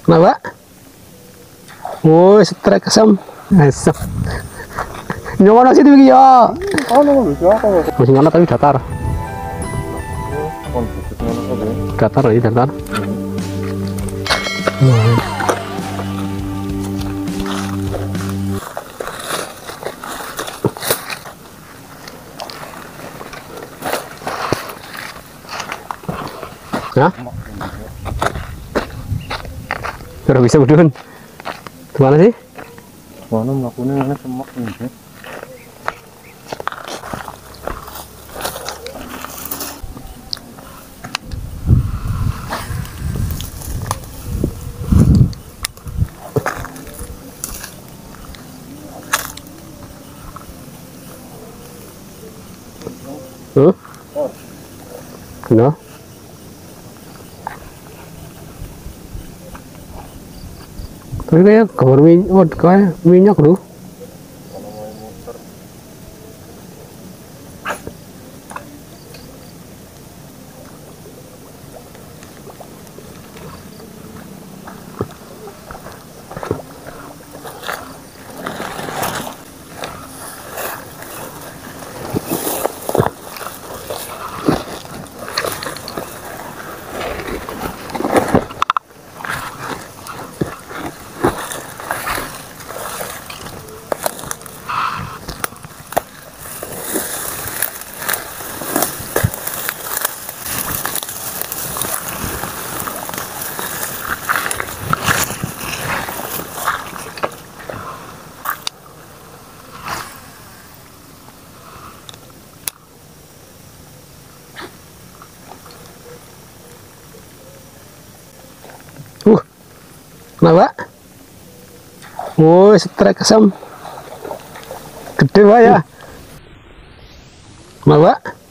Kenapa? Woi, strike kesem. Esem. Nyawa nasi itu ya. Oh, nunggu bisa apa? Masih mana tapi datar. Oh, bukit mana saja. Datar ini datar. Ya? Sudah bisa berdun. Kemana sih? Mana melakukannya ini semak ini. No? Tapi kayak gambar minyak, kayak minyak loh. Kenapa? Woi, strike kesem. Gede Pak ya. Kenapa?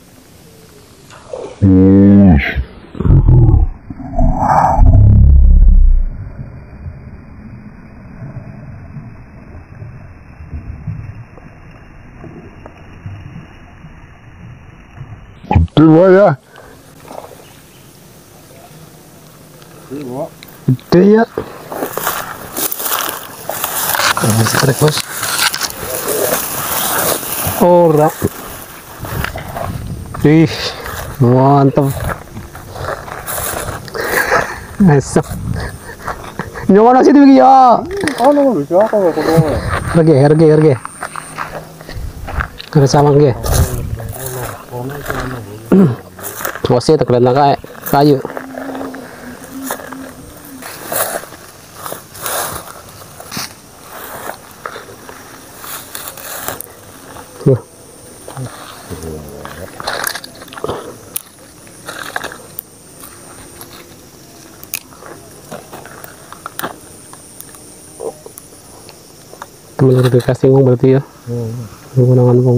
Gede Pak ya. Gede ya. Strike bos. Ora. Ih, mantap. Esok. Nyawa nasi itu ya. Oh, nunggu bisa apa? Harga. Ada salang ge. Bosnya terkena kayak kayu. Menurut dikasih ngomong berarti ya. Menggunakan bong.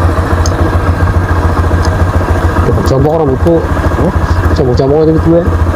Coba orang buku. Coba itu ya.